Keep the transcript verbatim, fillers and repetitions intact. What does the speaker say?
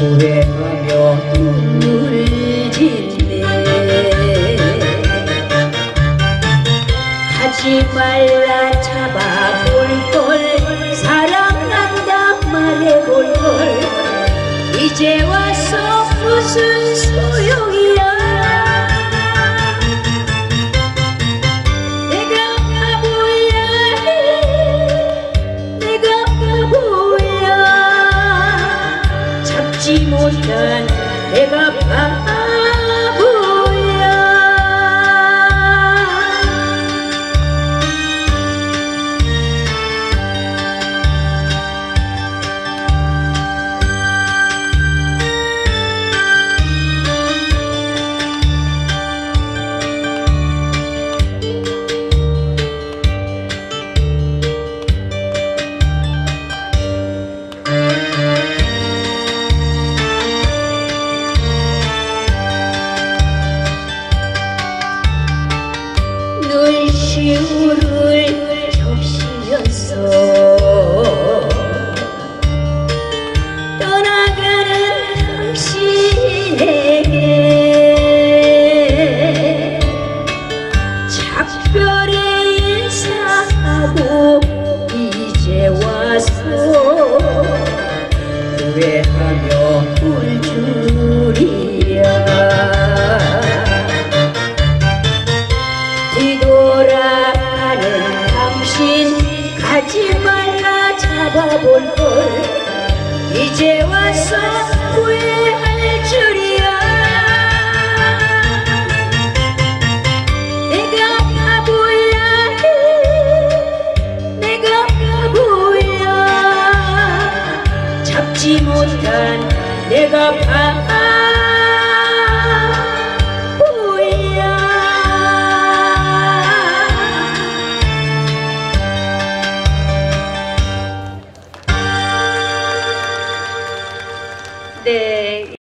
후회하며 눈물 짓네. 하지 말라 잡아볼걸, 사랑한다 말해볼걸. 이제 와서 무슨 소용이야. 내가 바보야, 내가 바보야. 잡지 못한 내가 바보야. 눈시울을 적시면서 떠나가는 당신에게 작별의 인사하고 이제 와서 후회하며 울 줄이야. 뒤돌아가는 당신 가지 말라 잡아볼걸. 이제 와서 후회할 줄이야. 내가 바보야, 내가 바보야. 잡지 못한 내가 바보야. 네.